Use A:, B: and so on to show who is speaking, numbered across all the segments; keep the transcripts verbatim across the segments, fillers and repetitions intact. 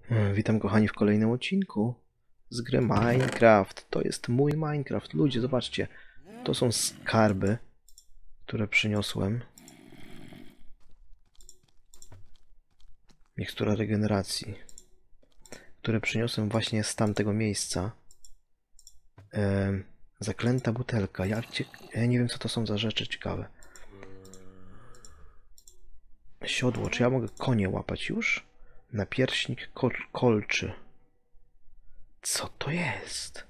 A: Witam kochani w kolejnym odcinku z gry Minecraft. To jest mój Minecraft. Ludzie, zobaczcie. To są skarby, które przyniosłem. Mikstura regeneracji, które przyniosłem właśnie z tamtego miejsca. Ehm, zaklęta butelka. Ja, ja nie wiem, co to są za rzeczy ciekawe. Siodło. Czy ja mogę konie łapać już? Napierśnik kol kolczy. Co to jest?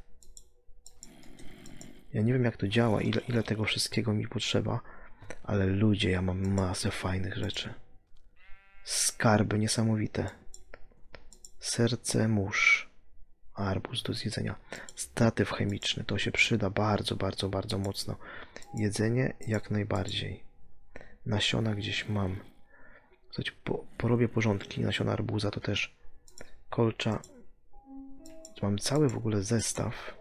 A: Ja nie wiem, jak to działa, ile, ile tego wszystkiego mi potrzeba, ale ludzie, ja mam masę fajnych rzeczy. Skarby niesamowite. Serce mórz. Arbuz do zjedzenia. Statyw chemiczny, to się przyda bardzo, bardzo, bardzo mocno. Jedzenie jak najbardziej. Nasiona gdzieś mam. Słuchajcie, po, porobię porządki. Nasiona arbuza to też. Kolcza. Mam cały w ogóle zestaw.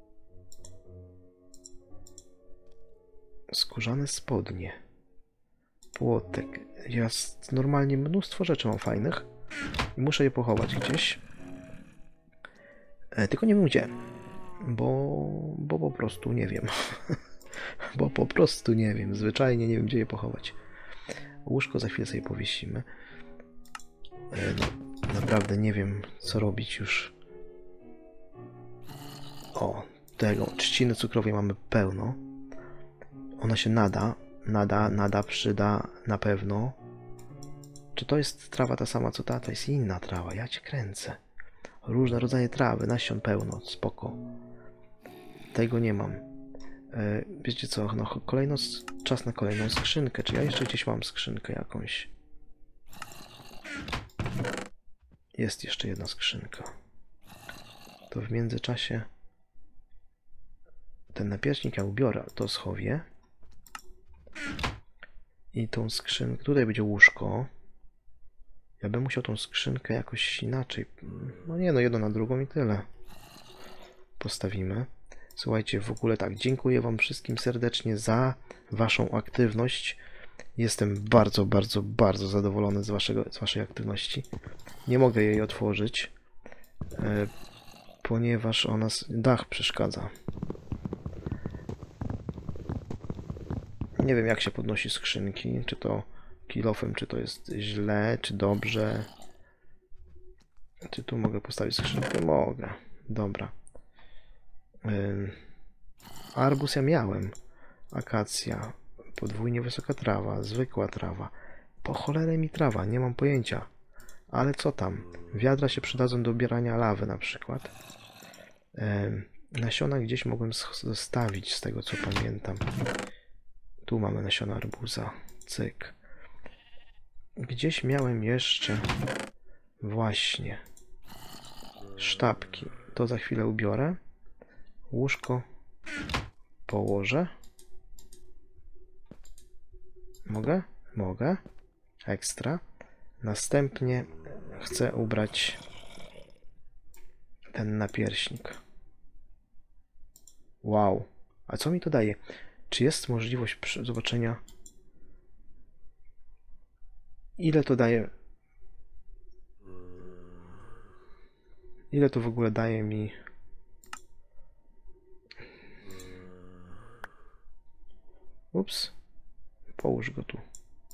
A: Skórzane spodnie. Płotek. Ja normalnie mnóstwo rzeczy mam fajnych. I muszę je pochować gdzieś. E, tylko nie wiem gdzie. Bo, bo po prostu nie wiem. bo po prostu nie wiem. Zwyczajnie nie wiem, gdzie je pochować. Łóżko za chwilę sobie powiesimy. E, no, naprawdę nie wiem, co robić już. O, tego. Trzciny cukrowej mamy pełno. Ona się nada. Nada, nada, przyda na pewno. Czy to jest trawa ta sama co ta? To jest inna trawa, ja cię kręcę. Różne rodzaje trawy, nasion pełno, spoko. Tego nie mam. E, wiecie co, no kolejno, czas na kolejną skrzynkę. Czy ja jeszcze gdzieś mam skrzynkę jakąś? Jest jeszcze jedna skrzynka. To w międzyczasie ten napierśnik ja ubiorę, to schowię. I tą skrzynkę, tutaj będzie łóżko. Ja bym musiał tą skrzynkę jakoś inaczej. No nie, no jedno na drugą i tyle. Postawimy. Słuchajcie, w ogóle tak, dziękuję wam wszystkim serdecznie za waszą aktywność. Jestem bardzo, bardzo, bardzo zadowolony z, waszego, z waszej aktywności. Nie mogę jej otworzyć, e, ponieważ ona dach przeszkadza. Nie wiem, jak się podnosi skrzynki, czy to kilofem, czy to jest źle, czy dobrze. Czy tu mogę postawić skrzynkę? Mogę. Dobra. Yy. Arbus ja miałem. Akacja. Podwójnie wysoka trawa. Zwykła trawa. Po cholerę mi trawa, nie mam pojęcia. Ale co tam? Wiadra się przydadzą do obierania lawy na przykład. Yy. Nasiona gdzieś mogłem zostawić, z tego co pamiętam. Tu mamy nasiona arbuza. Cyk. Gdzieś miałem jeszcze... Właśnie. Sztabki. To za chwilę ubiorę. Łóżko położę. Mogę? Mogę. Ekstra. Następnie chcę ubrać ten napierśnik. Wow. A co mi to daje? Czy jest możliwość zobaczenia, ile to daje? Ile to w ogóle daje mi? Ups. Połóż go tu.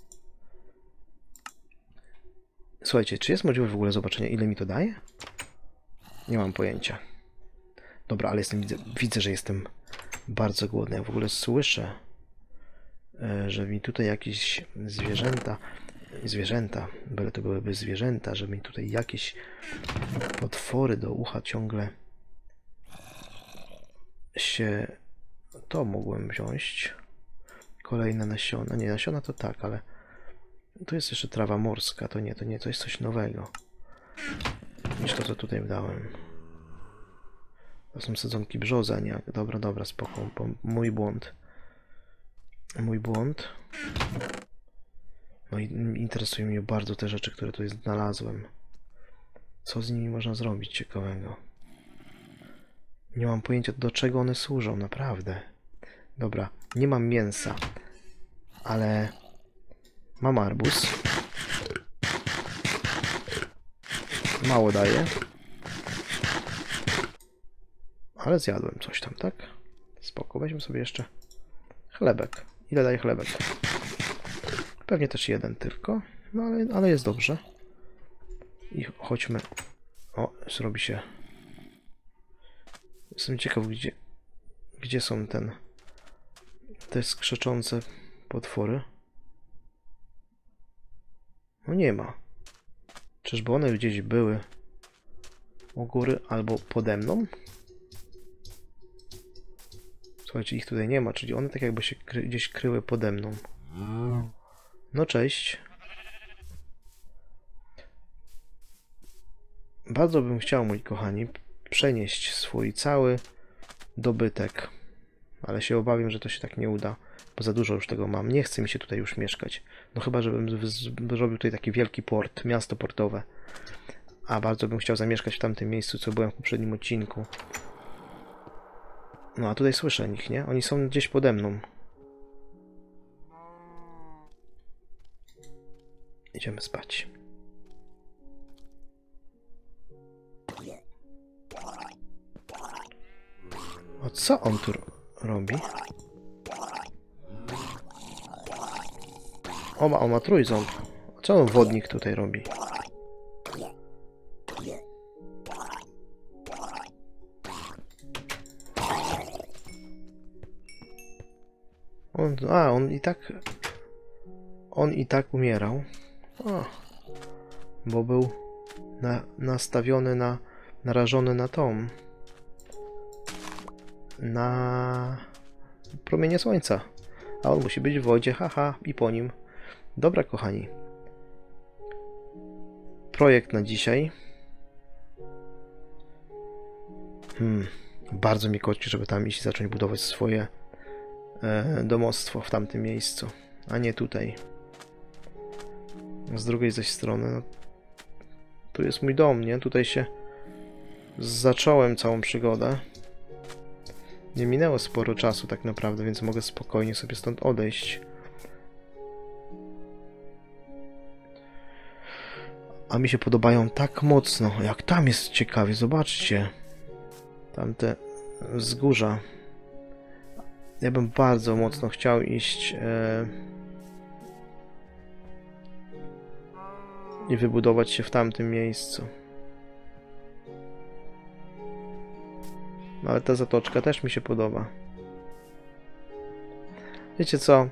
A: Słuchajcie, czy jest możliwość w ogóle zobaczenia, ile mi to daje? Nie mam pojęcia. Dobra, ale jestem, widzę, widzę, że jestem bardzo głodny. Ja w ogóle słyszę, że mi tutaj jakieś zwierzęta, zwierzęta, byle to byłyby zwierzęta, że mi tutaj jakieś potwory do ucha ciągle się... To mogłem wziąć. Kolejne nasiona. Nie, nasiona to tak, ale tu jest jeszcze trawa morska. To nie, to nie, to jest coś nowego niż to, co tutaj dałem. To są sadzonki brzoza, nie? Dobra, dobra, spoko. Mój błąd. Mój błąd. No i interesują mnie bardzo te rzeczy, które tutaj znalazłem. Co z nimi można zrobić ciekawego? Nie mam pojęcia, do czego one służą, naprawdę. Dobra, nie mam mięsa, ale mam arbuz. mało daje. Ale zjadłem coś tam, tak? Spoko, weźmy sobie jeszcze chlebek. Ile daje chlebek? Pewnie też jeden tylko, no ale, ale jest dobrze. I chodźmy. O, zrobi się. Jestem ciekaw, gdzie, gdzie są ten te skrzeczące potwory. No nie ma. Czyżby one gdzieś były u góry albo pode mną? Słuchajcie, ich tutaj nie ma, czyli one tak jakby się kry gdzieś kryły pode mną. No cześć. Bardzo bym chciał, moi kochani, przenieść swój cały dobytek, ale się obawiam, że to się tak nie uda, bo za dużo już tego mam. Nie chce mi się tutaj już mieszkać. No chyba, żebym zrobił tutaj taki wielki port, miasto portowe. A bardzo bym chciał zamieszkać w tamtym miejscu, co byłem w poprzednim odcinku. No a tutaj słyszę ich, nie? Oni są gdzieś pode mną. Idziemy spać. O co on tu robi? O, ma, on ma trójząb. Co on wodnik tutaj robi? On, a, on i tak... On i tak umierał. O, bo był na, nastawiony na... narażony na tą... na promienie słońca. A on musi być w wodzie, haha, i po nim. Dobra, kochani. Projekt na dzisiaj. Hmm. Bardzo mi koci, żeby tam iść i zacząć budować swoje e, domostwo w tamtym miejscu, a nie tutaj. Z drugiej zaś strony, no, tu jest mój dom, nie? Tutaj się zacząłem całą przygodę. Nie minęło sporo czasu tak naprawdę, więc mogę spokojnie sobie stąd odejść. A mi się podobają tak mocno, jak tam jest ciekawie, zobaczcie. Tamte wzgórza. Ja bym bardzo mocno chciał iść e... i wybudować się w tamtym miejscu. No ale ta zatoczka też mi się podoba. Wiecie co?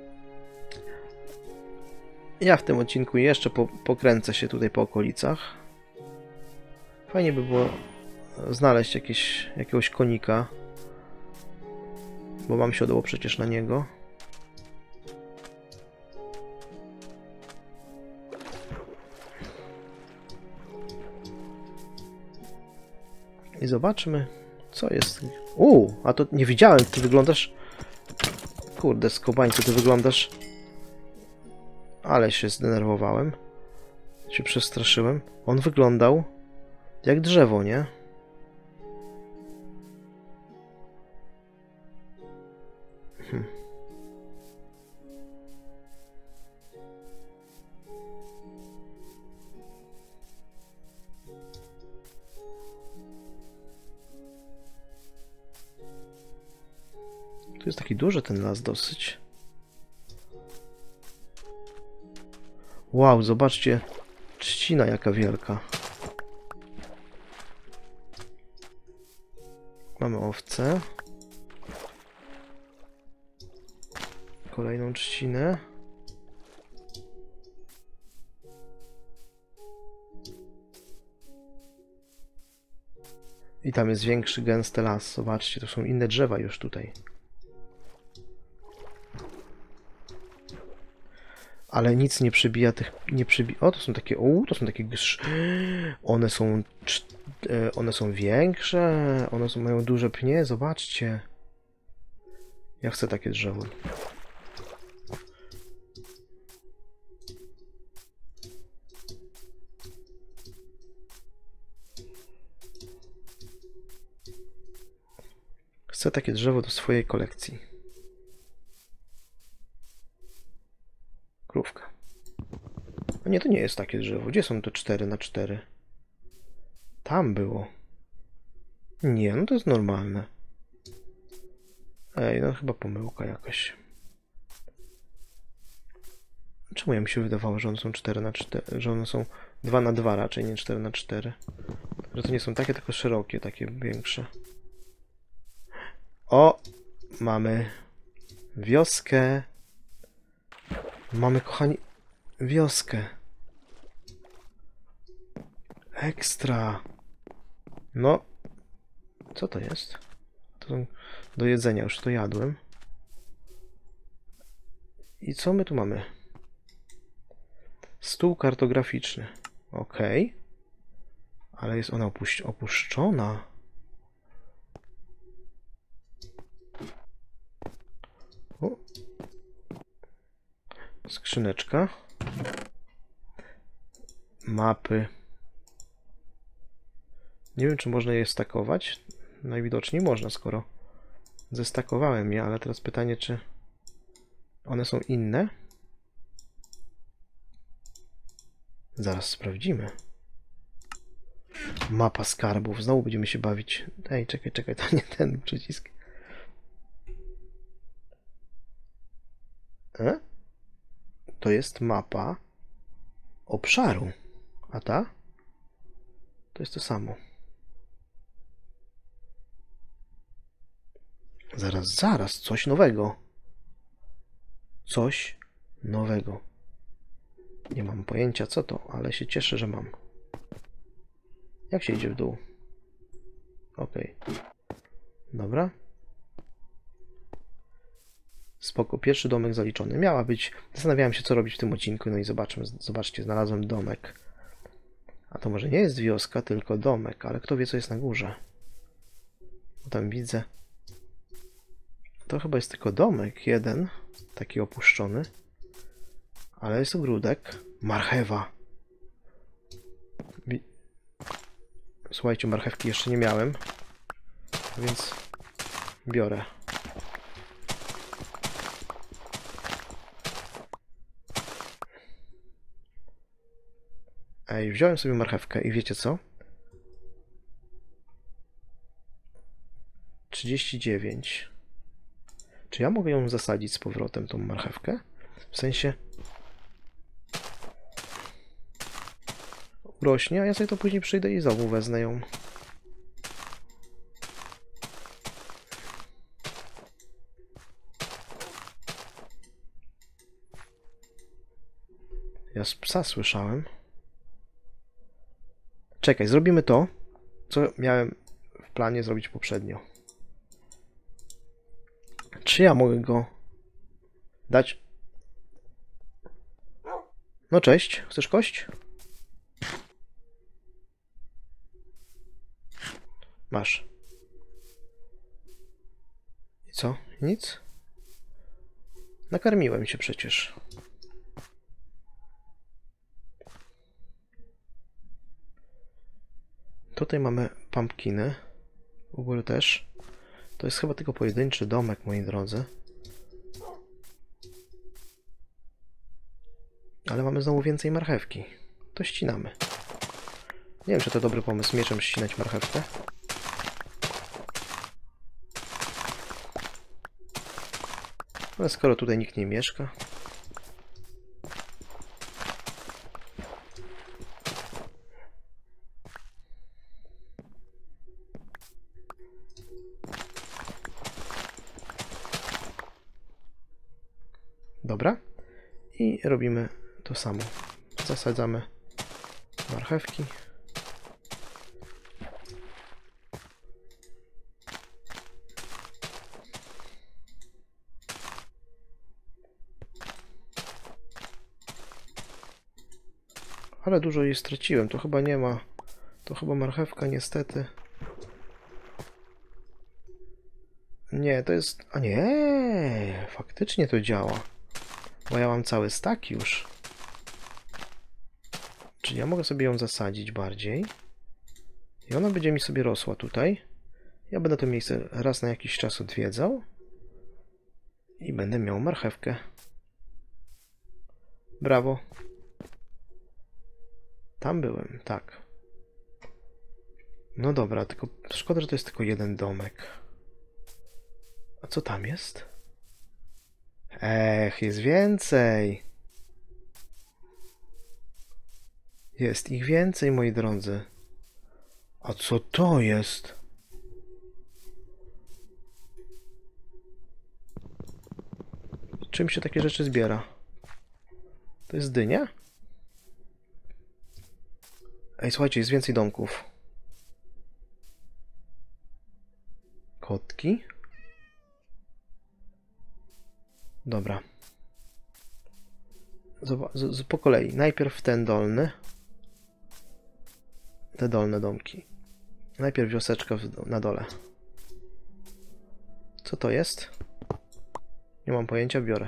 A: Ja w tym odcinku jeszcze po, pokręcę się tutaj po okolicach. Fajnie by było znaleźć jakieś, jakiegoś konika. Bo mam siodło przecież na niego. I zobaczmy, co jest. Uuu, a to nie widziałem, ty wyglądasz... Kurde, skobańcu, ty wyglądasz... Ale się zdenerwowałem. Się przestraszyłem. On wyglądał jak drzewo, nie? Hm. Tu jest taki duży ten las dosyć. Wow, zobaczcie, trzcina jaka wielka. Mamy owce. Kolejną trzcinę. I tam jest większy, gęsty las. Zobaczcie, to są inne drzewa już tutaj. Ale nic nie przybija tych... Nie przybija... O, to są takie... O, to są takie... One są... One są większe. One są, mają duże pnie. Zobaczcie. Ja chcę takie drzewo. Chcę takie drzewo do swojej kolekcji. Krówka. A nie, to nie jest takie drzewo. Gdzie są te cztery na cztery? Tam było. Nie, no to jest normalne. Ej, no chyba pomyłka jakaś. Czemu ja mi się wydawało, że one są cztery na cztery, że one są dwa na dwa raczej, nie cztery na cztery. Że to nie są takie, tylko szerokie, takie większe. O! Mamy wioskę. Mamy, kochani, wioskę. Ekstra. No. Co to jest? To są do jedzenia, już to jadłem. I co my tu mamy? Stół kartograficzny. Ok. Ale jest ona opuś opuszczona. O. Skrzyneczka. Mapy. Nie wiem, czy można je stakować. Najwidoczniej można, skoro zestakowałem je, ale teraz pytanie, czy one są inne? Zaraz sprawdzimy. Mapa skarbów. Znowu będziemy się bawić. Ej, czekaj, czekaj, to nie ten przycisk. E? To jest mapa obszaru. A ta? To jest to samo. Zaraz, zaraz, coś nowego. Coś nowego. Nie mam pojęcia co to, ale się cieszę, że mam. Jak się idzie w dół? Ok. Dobra. Spoko, pierwszy domek zaliczony. Miała być... Zastanawiałem się, co robić w tym odcinku, no i zobaczmy, zobaczcie, znalazłem domek. A to może nie jest wioska, tylko domek, ale kto wie, co jest na górze. Bo tam widzę... To chyba jest tylko domek, jeden, taki opuszczony. Ale jest ogródek. Marchewa. Bi Słuchajcie, marchewki jeszcze nie miałem, więc biorę. Ej, wziąłem sobie marchewkę i wiecie co? trzydzieści dziewięć. Czy ja mogę ją zasadzić z powrotem, tą marchewkę? W sensie... Urośnie, a ja sobie to później przyjdę i znowu wezmę ją. Ja z psa słyszałem. Czekaj, zrobimy to, co miałem w planie zrobić poprzednio. Czy ja mogę go dać? No cześć, chcesz kość? Masz. I co? Nic? Nakarmiłem się przecież. Tutaj mamy pumpkiny. U góry też. To jest chyba tylko pojedynczy domek, moi drodzy. Ale mamy znowu więcej marchewki. To ścinamy. Nie wiem, czy to dobry pomysł mieczem ścinać marchewkę. Ale skoro tutaj nikt nie mieszka. Dobra. I robimy to samo. Zasadzamy marchewki. Ale dużo jej straciłem. To chyba nie ma... To chyba marchewka niestety... Nie, to jest... A nie, faktycznie to działa. Bo ja mam cały stack już. Czyli ja mogę sobie ją zasadzić bardziej. I ona będzie mi sobie rosła tutaj. Ja będę to miejsce raz na jakiś czas odwiedzał. I będę miał marchewkę. Brawo. Tam byłem, tak. No dobra, tylko szkoda, że to jest tylko jeden domek. A co tam jest? Ech, jest więcej. Jest ich więcej, moi drodzy. A co to jest? Czym się takie rzeczy zbiera? To jest dynia? Ej, słuchajcie, jest więcej domków. Kotki? Dobra. Z, z, po kolei. Najpierw ten dolny. Te dolne domki. Najpierw wioseczka w, na dole. Co to jest? Nie mam pojęcia, biorę.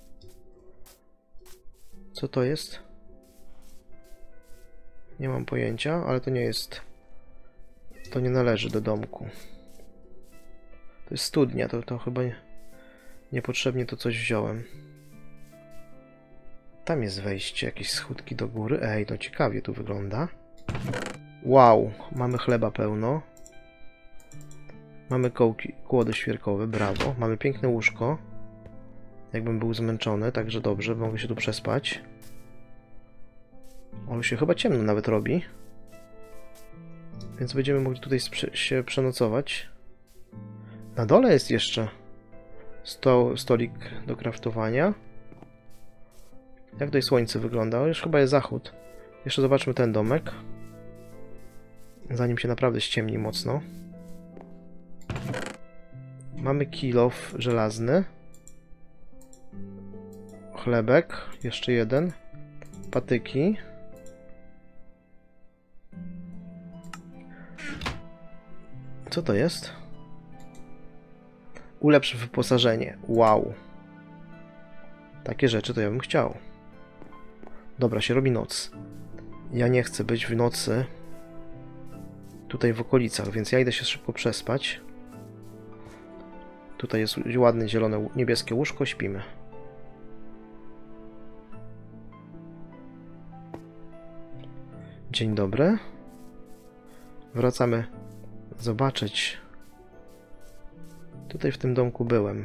A: Co to jest? Nie mam pojęcia, ale to nie jest... To nie należy do domku. To jest studnia, to, to chyba nie, niepotrzebnie to coś wziąłem. Tam jest wejście, jakieś schódki do góry. Ej, no ciekawie tu wygląda. Wow, mamy chleba pełno. Mamy kołki, kłody świerkowe, brawo. Mamy piękne łóżko. Jakbym był zmęczony, także dobrze, mogę się tu przespać. O, się chyba ciemno nawet robi. Więc będziemy mogli tutaj się przenocować. Na dole jest jeszcze sto, stolik do kraftowania. Jak tutaj słońce wygląda? O, już chyba jest zachód. Jeszcze zobaczmy ten domek. Zanim się naprawdę ściemni mocno. Mamy kilof żelazny. Chlebek. Jeszcze jeden. Patyki. Co to jest? Ulepsz wyposażenie. Wow. Takie rzeczy to ja bym chciał. Dobra, się robi noc. Ja nie chcę być w nocy tutaj w okolicach, więc ja idę się szybko przespać. Tutaj jest ładne, zielone, niebieskie łóżko, śpimy. Dzień dobry. Wracamy zobaczyć. Tutaj w tym domku byłem.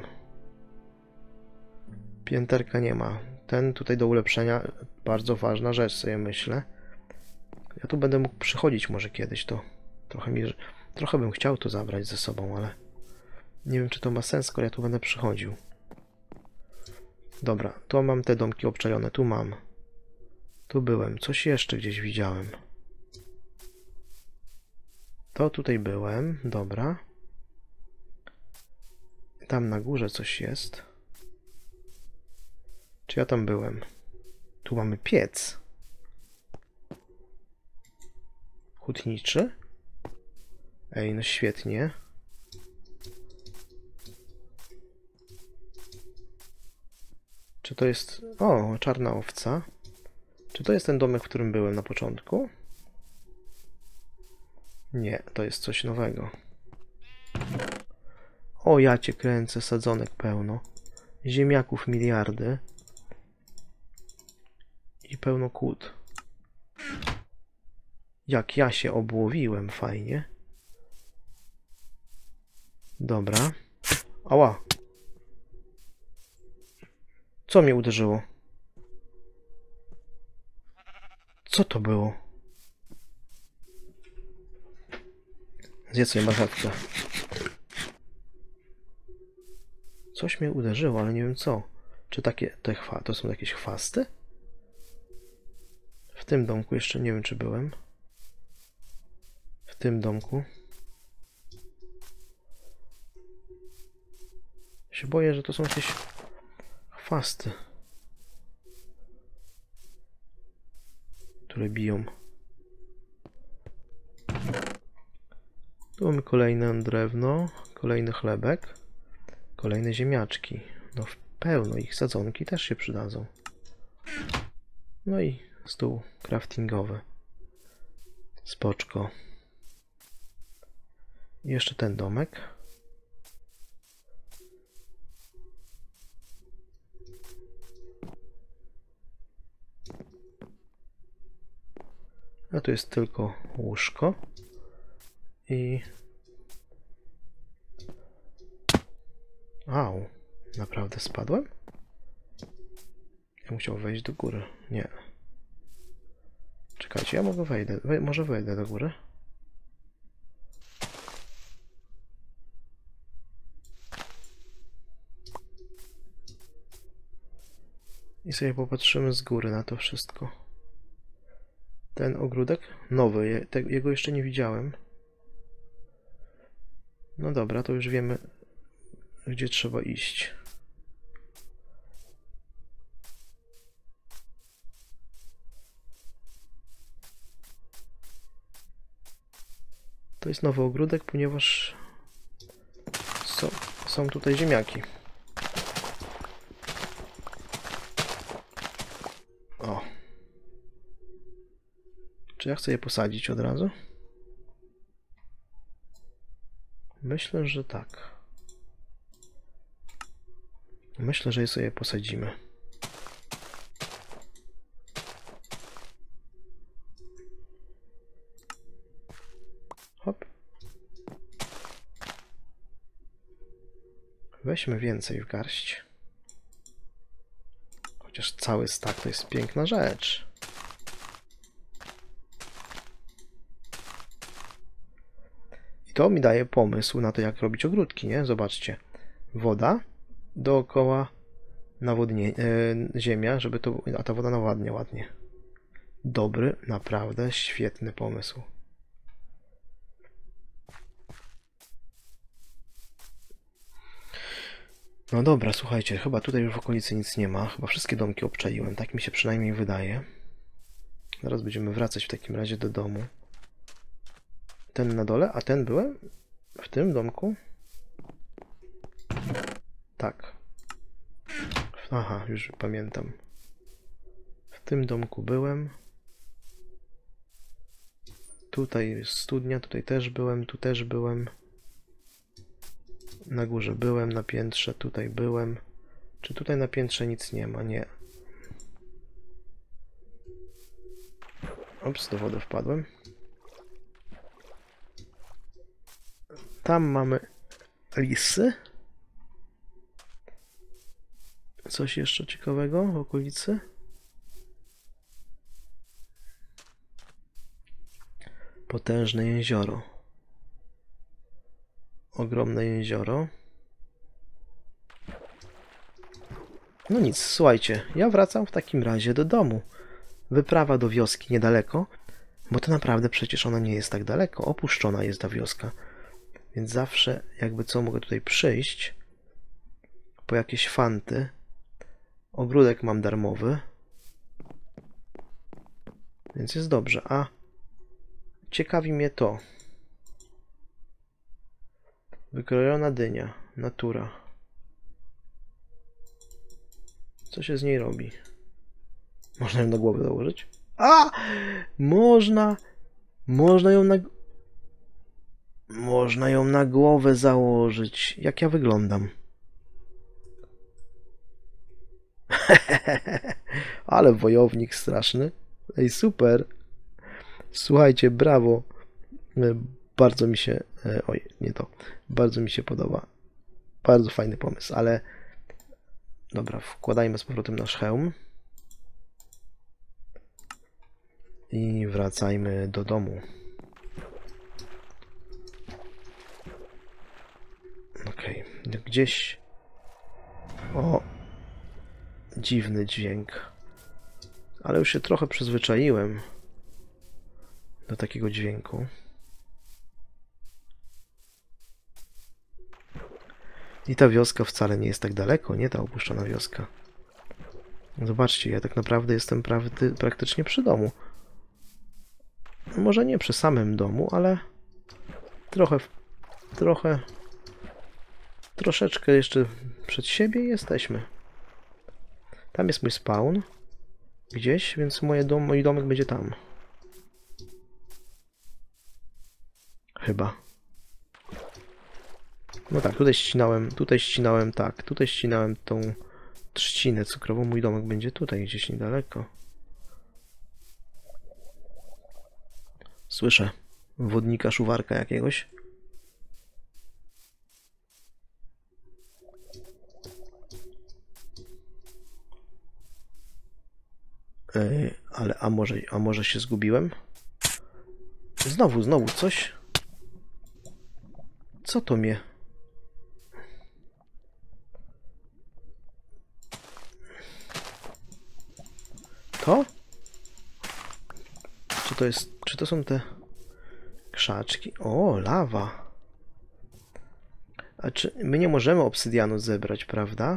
A: Pięterka nie ma. Ten tutaj do ulepszenia, bardzo ważna rzecz, sobie myślę. Ja tu będę mógł przychodzić może kiedyś, to trochę mi, trochę bym chciał to zabrać ze sobą, ale nie wiem, czy to ma sens, skoro ja tu będę przychodził. Dobra, tu mam te domki obczajone, tu mam. Tu byłem, coś jeszcze gdzieś widziałem. To tutaj byłem, dobra. Tam na górze coś jest. Czy ja tam byłem? Tu mamy piec. Hutniczy? Ej, no świetnie. Czy to jest... O, czarna owca. Czy to jest ten domek, w którym byłem na początku? Nie, to jest coś nowego. O, ja cię kręcę, sadzonek pełno. Ziemniaków miliardy. I pełno kłód. Jak ja się obłowiłem, fajnie. Dobra. Ała. Co mnie uderzyło? Co to było? Zjedz sobie marchewkę. Coś mnie uderzyło, ale nie wiem co. Czy takie... Te chwa, to są jakieś chwasty? W tym domku jeszcze nie wiem, czy byłem. W tym domku. Się boję, że to są jakieś chwasty, które biją. Tu mamy kolejne drewno, kolejny chlebek, kolejne ziemniaczki. No pełno ich, sadzonki też się przydadzą. No i stół craftingowy. Spoczko. I jeszcze ten domek. A tu jest tylko łóżko. i... Au, naprawdę spadłem? Ja musiał wejść do góry. Nie. Czekajcie, ja mogę wejdę. Wej może wejdę do góry? I sobie popatrzymy z góry na to wszystko. Ten ogródek? Nowy. Je, te, jego jeszcze nie widziałem. No dobra, to już wiemy, gdzie trzeba iść. To jest nowy ogródek, ponieważ są, są tutaj ziemniaki. O. Czy ja chcę je posadzić od razu? Myślę, że tak. Myślę, że je sobie posadzimy. Hop. Weźmy więcej w garść. Chociaż cały stak to jest piękna rzecz. I to mi daje pomysł na to, jak robić ogródki, nie? Zobaczcie. Woda, dookoła nawodnienie, e, ziemia, żeby to, a ta woda nawadnia ładnie. Dobry, naprawdę świetny pomysł. No dobra, słuchajcie, chyba tutaj już w okolicy nic nie ma. Chyba wszystkie domki obczaiłem, tak mi się przynajmniej wydaje. Zaraz będziemy wracać w takim razie do domu. Ten na dole, a ten byłem? W tym domku? Tak. Aha, już pamiętam. W tym domku byłem. Tutaj jest studnia, tutaj też byłem, tu też byłem. Na górze byłem, na piętrze, tutaj byłem. Czy tutaj na piętrze nic nie ma? Nie. Ups, do wody wpadłem. Tam mamy lisy. Coś jeszcze ciekawego w okolicy? Potężne jezioro. Ogromne jezioro. No nic, słuchajcie, ja wracam w takim razie do domu. Wyprawa do wioski niedaleko, bo to naprawdę przecież ona nie jest tak daleko. Opuszczona jest ta wioska. Więc zawsze, jakby co, mogę tutaj przyjść po jakieś fanty. Ogródek mam darmowy. Więc jest dobrze. A ciekawi mnie to. Wykrojona dynia. Natura. Co się z niej robi? Można ją na głowę założyć? A! Można! Można ją na... Można ją na głowę założyć. Jak ja wyglądam? Ale wojownik straszny. Ej, super. Słuchajcie, brawo. Bardzo mi się... Oj, nie to. Bardzo mi się podoba. Bardzo fajny pomysł, ale... Dobra, wkładajmy z powrotem nasz hełm. I wracajmy do domu. Okej, okay. Gdzieś... O! Dziwny dźwięk. Ale już się trochę przyzwyczaiłem do takiego dźwięku. I ta wioska wcale nie jest tak daleko, nie ta opuszczona wioska. Zobaczcie, ja tak naprawdę jestem prawdy, praktycznie przy domu. Może nie przy samym domu, ale trochę, trochę, troszeczkę jeszcze przed siebie jesteśmy. Tam jest mój spawn, gdzieś, więc moje dom, mój domek będzie tam. Chyba. No tak, tutaj ścinałem, tutaj ścinałem, tak, tutaj ścinałem tą trzcinę cukrową. Mój domek będzie tutaj, gdzieś niedaleko. Słyszę. wodnika, szuwarka jakiegoś. Ej, ale a może, a może się zgubiłem? Znowu, znowu coś? Co to mnie? To? Czy to jest, czy to są te krzaczki? O, lawa. A czy my nie możemy obsydianu zebrać, prawda?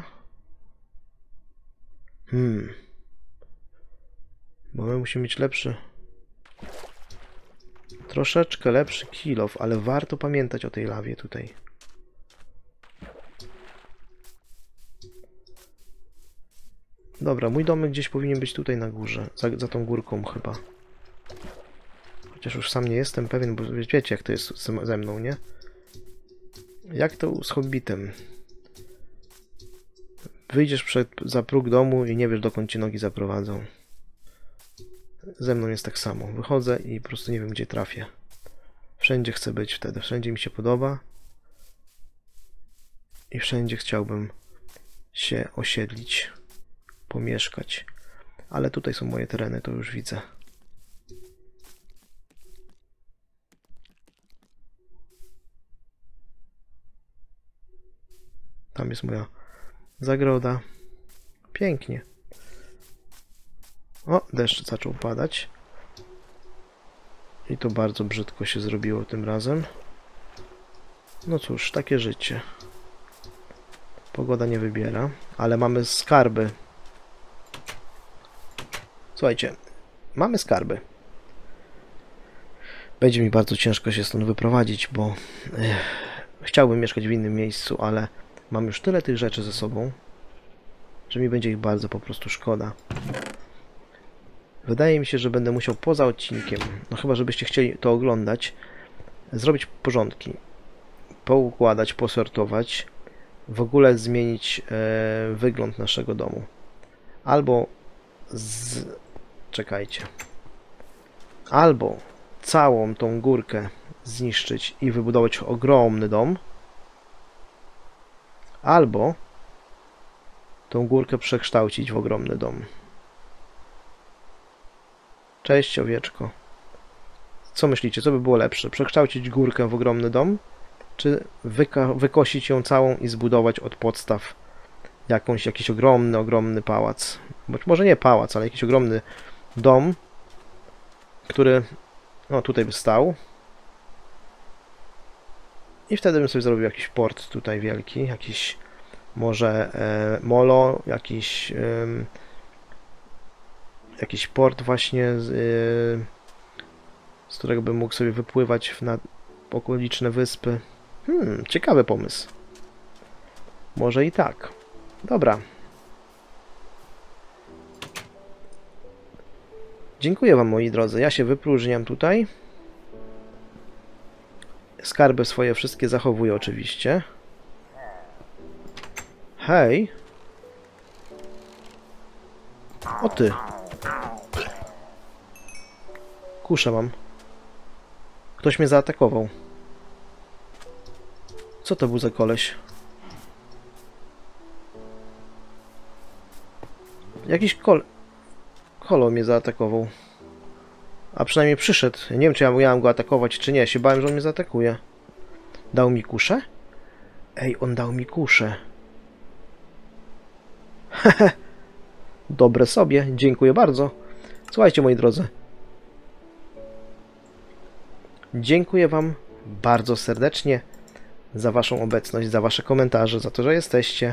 A: Hmm. Bo my musimy mieć lepszy... Troszeczkę lepszy kill off, ale warto pamiętać o tej lawie tutaj. Dobra, mój domek gdzieś powinien być tutaj na górze, za, za tą górką chyba. Chociaż już sam nie jestem pewien, bo wiecie jak to jest ze mną, nie? Jak to z Hobbitem? Wyjdziesz przed, za próg domu i nie wiesz, dokąd ci nogi zaprowadzą. Ze mną jest tak samo. Wychodzę i po prostu nie wiem, gdzie trafię. Wszędzie chcę być wtedy. Wszędzie mi się podoba. I wszędzie chciałbym się osiedlić, pomieszkać. Ale tutaj są moje tereny, to już widzę. Tam jest moja zagroda. Pięknie. O, deszcz zaczął padać. I to bardzo brzydko się zrobiło tym razem. No cóż, takie życie. Pogoda nie wybiera, ale mamy skarby. Słuchajcie, mamy skarby. Będzie mi bardzo ciężko się stąd wyprowadzić, bo ech, chciałbym mieszkać w innym miejscu, ale mam już tyle tych rzeczy ze sobą, że mi będzie ich bardzo po prostu szkoda. Wydaje mi się, że będę musiał poza odcinkiem, no chyba żebyście chcieli to oglądać, zrobić porządki, poukładać, posortować, w ogóle zmienić e, wygląd naszego domu. Albo z... czekajcie. Albo całą tą górkę zniszczyć i wybudować ogromny dom, albo tą górkę przekształcić w ogromny dom. Cześć, owieczko. Co myślicie, co by było lepsze? Przekształcić górkę w ogromny dom, czy wykosić ją całą i zbudować od podstaw jakąś, jakiś ogromny, ogromny pałac? Być może nie pałac, ale jakiś ogromny dom, który no tutaj by stał. I wtedy bym sobie zrobił jakiś port tutaj wielki, jakiś może e, molo, jakiś e, jakiś port właśnie, z, e, z którego bym mógł sobie wypływać na okoliczne wyspy. Hmm, ciekawy pomysł. Może i tak. Dobra. Dziękuję wam, moi drodzy. Ja się wypróżniam tutaj. Skarby swoje wszystkie zachowuję oczywiście. Hej. O ty. Kuszę mam. Ktoś mnie zaatakował. Co to był za koleś? Jakiś kol... Kolo mnie zaatakował. A przynajmniej przyszedł. Nie wiem, czy ja miałem go atakować, czy nie. Się bałem, że on mnie zaatakuje. Dał mi kuszę? Ej, on dał mi kuszę. Hehe. Dobre sobie. Dziękuję bardzo. Słuchajcie, moi drodzy. Dziękuję wam bardzo serdecznie za waszą obecność, za wasze komentarze, za to, że jesteście.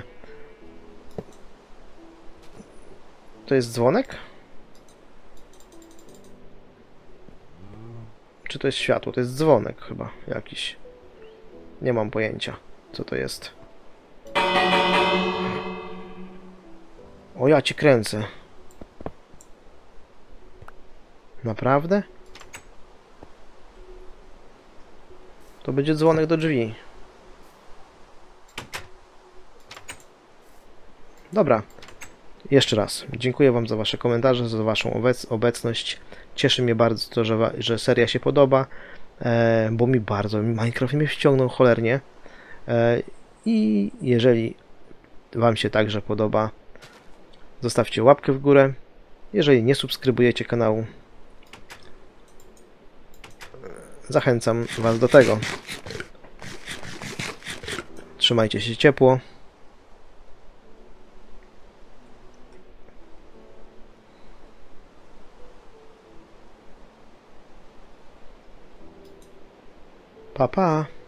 A: To jest dzwonek? Czy to jest światło? To jest dzwonek chyba jakiś. Nie mam pojęcia, co to jest. O, ja ci kręcę. Naprawdę? To będzie dzwonek do drzwi. Dobra. Jeszcze raz. Dziękuję wam za wasze komentarze, za waszą obec obecność. Cieszy mnie bardzo to, że, że seria się podoba. e, bo mi bardzo, Minecraft mnie wciągnął cholernie. E, I jeżeli Wam się także podoba, zostawcie łapkę w górę. Jeżeli nie subskrybujecie kanału, zachęcam Was do tego. Trzymajcie się ciepło. Pa, pa.